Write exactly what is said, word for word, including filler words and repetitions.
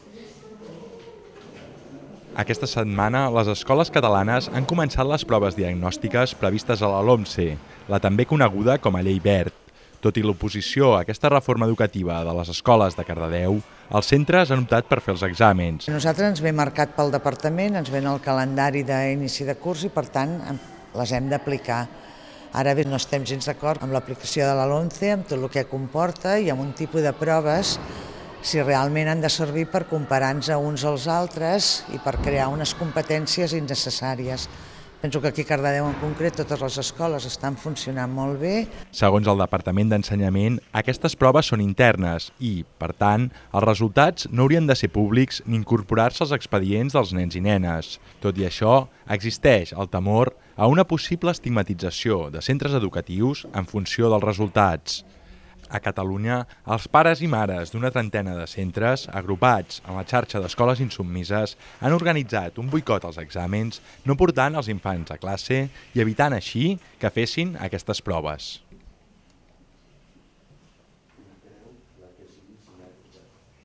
Aquesta setmana, les escoles catalanes han començat les proves diagnòstiques previstes a la LOMCE, la també coneguda com a Llei Wert. Tot i l'oposició a aquesta reforma educativa de les escoles de Cardedeu, els centres han optat per fer els exàmens. A nosaltres ens ve marcat pel departament, ens ve en el calendari d'inici de curs i, per tant, les hem d'aplicar. Ara bé, no estem gens d'acord amb l'aplicació de la LOMCE, amb tot el que comporta i amb un tipus de proves si realment han de servir per comparar-nos a uns als altres i per crear unes competències innecessàries. Penso que aquí a Cardedeu en concret totes les escoles estan funcionant molt bé. Segons el Departament d'Ensenyament, aquestes proves són internes i, per tant, els resultats no haurien de ser públics ni incorporar-se als expedients dels nens i nenes. Tot i això, existeix el temor a una possible estigmatització de centres educatius en funció dels resultats. A Catalunya, els pares i mares d'una trentena de centres, agrupats en la xarxa d'escoles insubmises, han organitzat un boicot als exàmens, no portant els infants a classe i evitant així que fessin aquestes proves.